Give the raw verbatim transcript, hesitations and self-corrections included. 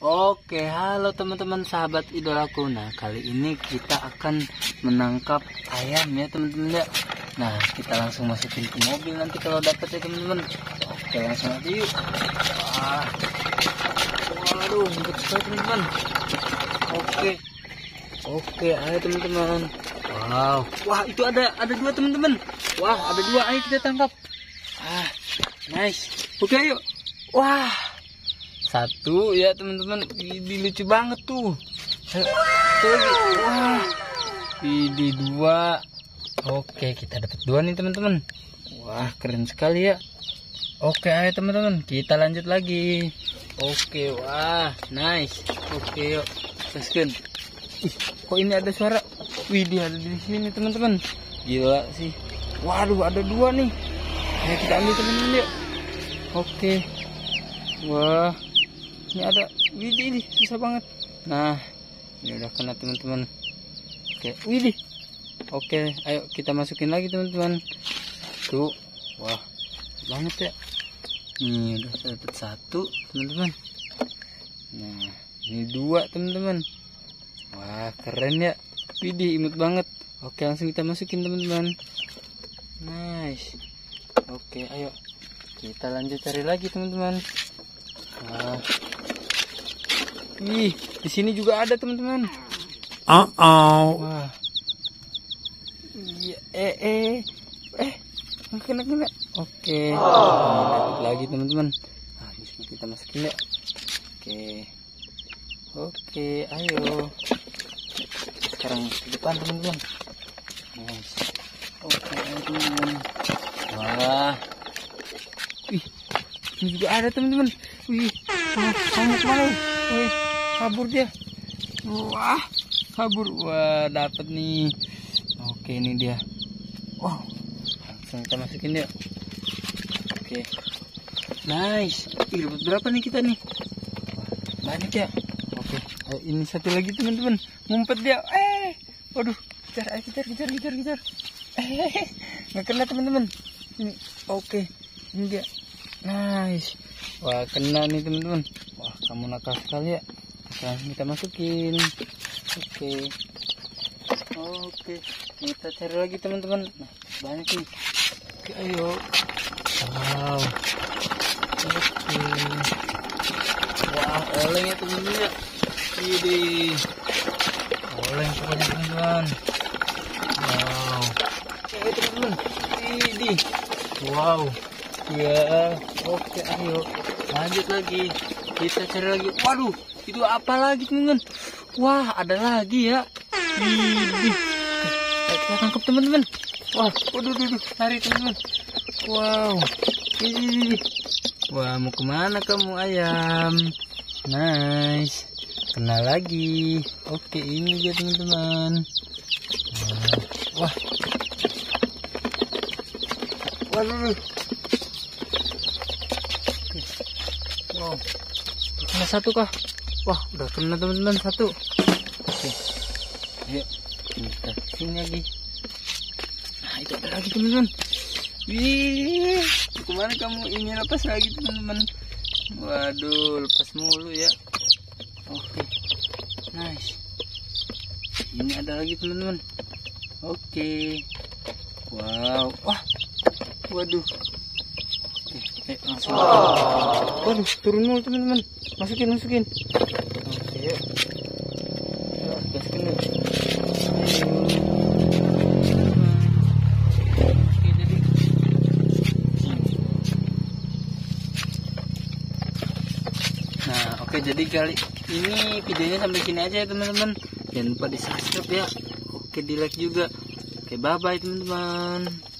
Oke, halo teman-teman sahabat idolaku. Nah, kali ini kita akan menangkap ayam ya teman-teman ya. Nah, kita langsung masukin ke mobil nanti kalau dapat ya teman-teman. Oke, langsung aja yuk. Wah, waduh, untuk sekali teman-teman. Oke, oke, ayo teman-teman. Wow, wah itu ada ada dua teman-teman. Wah, ada dua, ayo kita tangkap. Ah, nice. Oke, ayo. Wah, satu ya teman-teman. Ini lucu banget tuh. Ayo, satu lagi. Wah, ini dua. Oke, kita dapat dua nih teman-teman. Wah, keren sekali ya. Oke, ayo teman-teman, kita lanjut lagi. Oke, wah, nice. Oke, yuk, teruskan. Ih, kok ini ada suara? Wih, dia ada di sini teman-teman. Gila sih. Waduh, ada dua nih. Ayo kita ambil teman-teman yuk. Oke. Wah, ini ada. Wih, ini susah banget. Nah, ini udah kena teman-teman. Oke, wih. Oke, ayo kita masukin lagi teman-teman. Tuh, wah, banget ya. Ini udah dapat satu teman-teman. Nah, ini dua teman-teman. Wah, keren ya. Widih, imut banget. Oke, langsung kita masukin teman-teman. Nice. Oke, ayo kita lanjut cari lagi teman-teman. Wah, ih, di sini juga ada teman-teman. Uh oh. Wah, iya, eh eh eh kena kena. Oke, dapat lagi teman-teman. Nah, di sini kita masukin ya. Oke, oke, ayo. Sekarang ke depan teman-teman. Nice. Oke, teman-teman. Wah, wih, ini juga ada teman-teman. Wih, kamu kemana? Wih, kabur dia. Wah, kabur. Wah, dapat nih. Oke, ini dia. Wow, langsung kita masukin dia. Oke, nice. Ih, dapat berapa nih kita nih? Wah, banyak ya. Oke, ayo, ini satu lagi teman-teman. Ngumpet dia. Eh, waduh, kejar, ayo, kejar, kejar, kejar, kejar. Eh, nggak kena teman-teman. Ini, oke, ini dia. Nice. Wah, kena nih teman-teman. Wah, kamu nakal sekali ya. Langsung kita masukin. Oke, oke, kita cari lagi teman-teman. Nah, banyak nih. Oke, ayo. Wow. Oke. Wah, oleng ya teman-teman ya. Ini oleng pokoknya teman-teman. Wow. Oke teman-teman. Ini. Wow. Ya. Oke, ayo lanjut lagi. Kita cari lagi. Waduh, itu apa lagi teman-teman? Wah, ada lagi ya. Ini. Kita tangkap teman-teman. Wah, waduh, waduh, lari teman-teman. Wow. Ini. Wah, mau kemana kamu ayam? Nice. Kena lagi. Oke, ini dia teman-teman. Wah. Waduh. Wow. Kena satu kah? Wah, udah kena teman-teman satu. Oke. Ayo, kita sini lagi. Nah, itu ada lagi teman-teman. Wih, kemana kamu? Ini lepas lagi teman-teman. Waduh, lepas mulu ya. Oke, nice. Ini ada lagi teman-teman. Oke, wow, wah, waduh. Oke, eh, langsung. Waduh, turun mulu teman-teman. Masukin, masukin. Oke, yuk. Yuk, gaskan yuk. Oke, jadi kali ini videonya sampai sini aja ya teman-teman. Jangan lupa di subscribe ya. Oke, di like juga. Oke, bye bye teman-teman.